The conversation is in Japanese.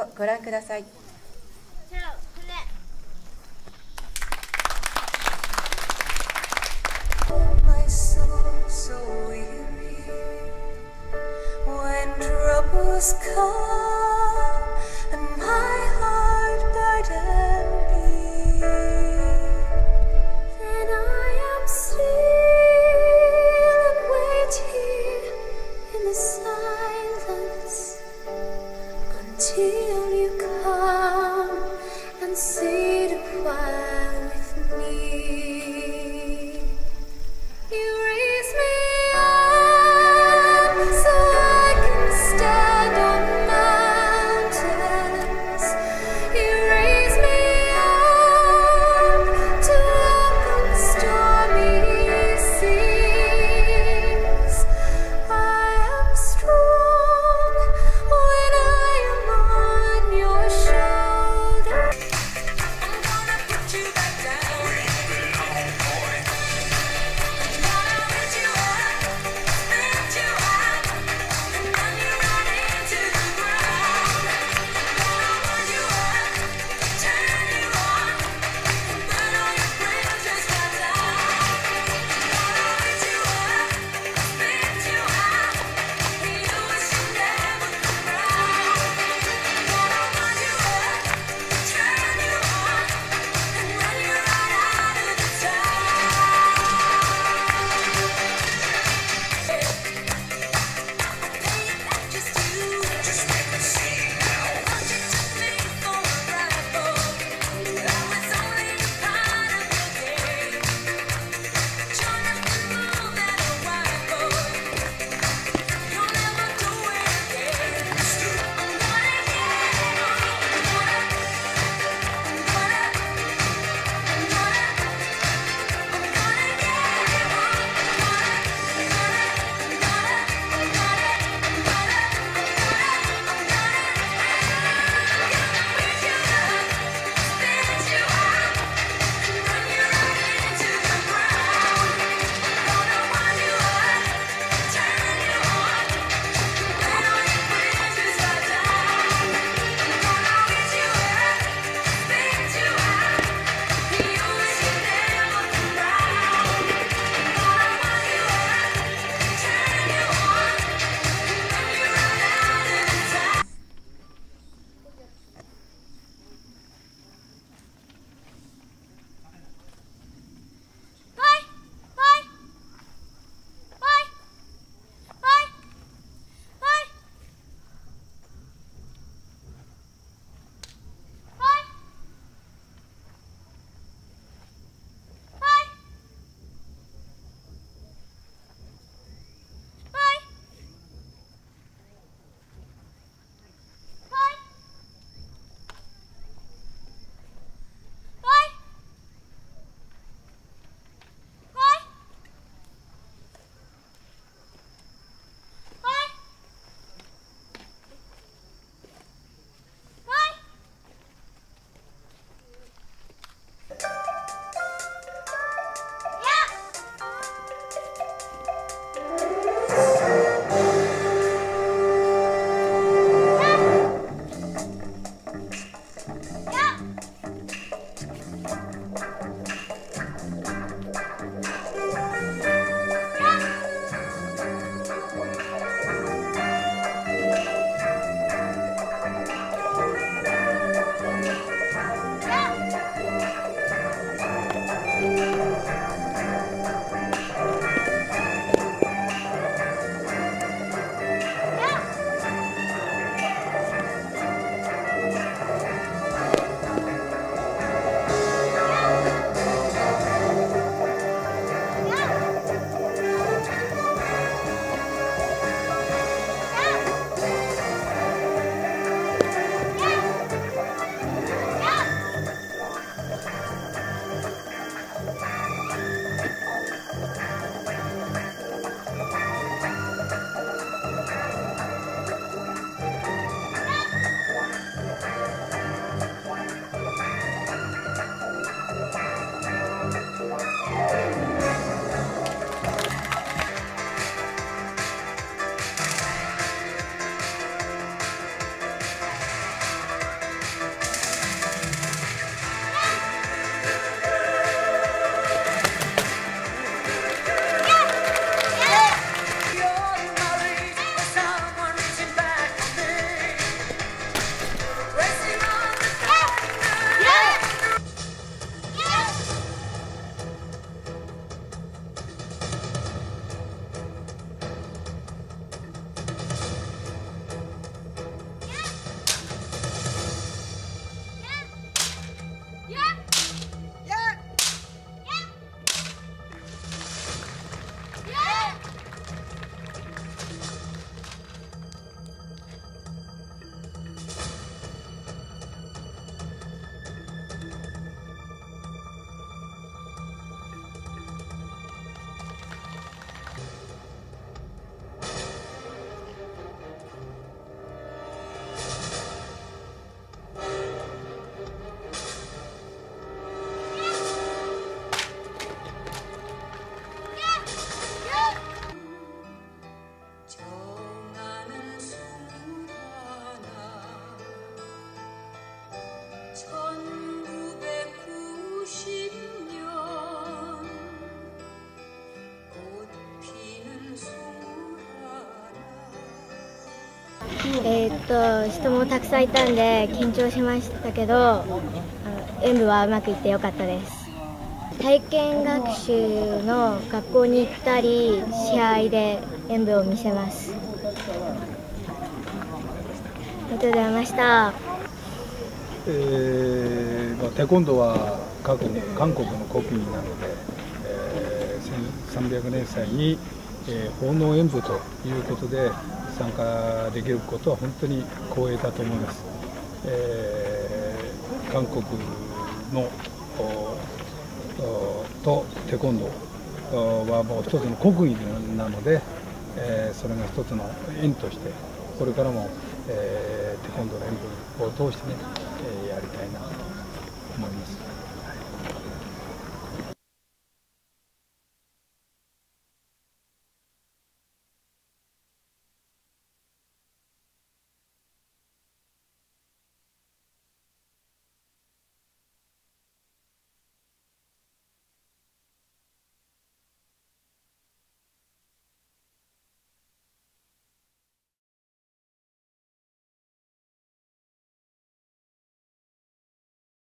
ぞご覧ください。My soul so weary when troubles come and my heart burdened be, then I am still and wait here in the silence until you come and sit a while with me. You raise me up so I can stand on my 人もたくさんいたんで緊張しましたけど、演舞はうまくいってよかったです。体験学習の学校に行ったり、試合で演舞を見せます。ありがとうございました。 テコンドーは韓国の国技なので、1300年祭に、奉納演舞ということで参加できることは本当に光栄だと思います。韓国のとテコンドーはもう一つの国技なので、それが一つの縁としてこれからも、テコンドーの演舞を通してね、やりたいなと思います。